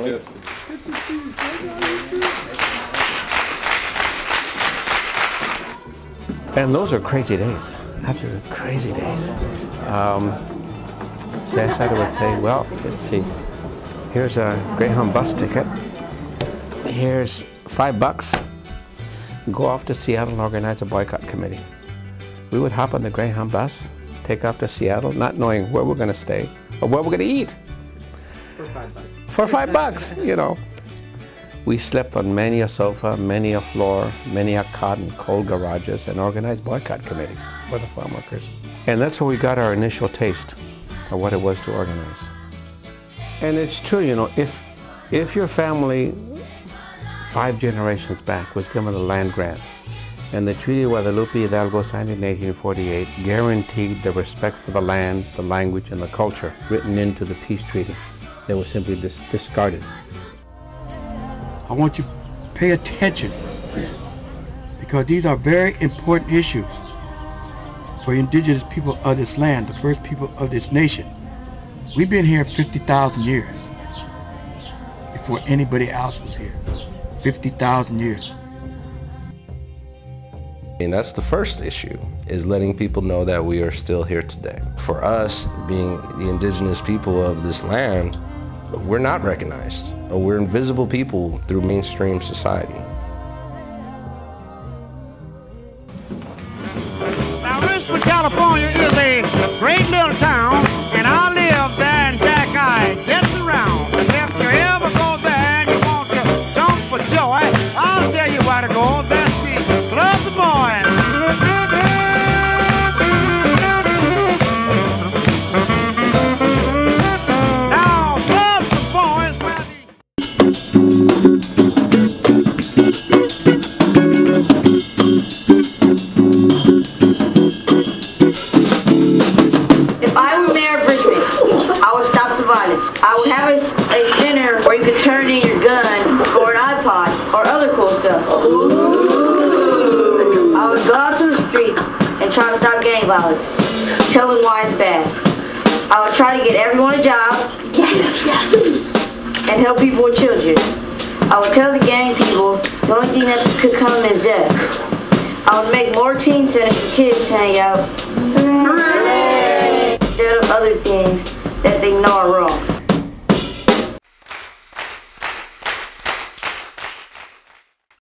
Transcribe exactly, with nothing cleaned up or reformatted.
Yes. Good to see you. And those are crazy days, absolutely crazy days. Um, so I decided I would say, well, let's see, here's a Greyhound bus ticket. Here's five bucks. Go off to Seattle and organize a boycott committee. We would hop on the Greyhound bus, take off to Seattle, not knowing where we're going to stay or what we're going to eat. For five bucks. For five bucks, you know. We slept on many a sofa, many a floor, many a cot in cold garages, and organized boycott committees for the farm workers. And that's where we got our initial taste of what it was to organize. And it's true, you know, if, if your family five generations back was given a land grant, and the Treaty of Guadalupe Hidalgo signed in eighteen forty-eight guaranteed the respect for the land, the language, and the culture written into the peace treaty, they were simply dis discarded. I want you to pay attention because these are very important issues for indigenous people of this land, the first people of this nation. We've been here fifty thousand years before anybody else was here. fifty thousand years. And that's the first issue, is letting people know that we are still here today. For us, being the indigenous people of this land, we're not recognized. We're invisible people through mainstream society. Now, Richmond, California is a great little town, and I live there in Jackeye. Gets around. If you ever go there and you want to jump for joy, I'll tell you where to go. That's the Club the Boys. I would have a, a center where you could turn in your gun or an iPod or other cool stuff. Ooh. I would go out to the streets and try to stop gang violence. Tell them why it's bad. I would try to get everyone a job. Yes, yes. And help people with children. I would tell the gang people the only thing that could come is death. I would make more teen centers for kids to hang out. Hooray! Instead of other things that they know are wrong.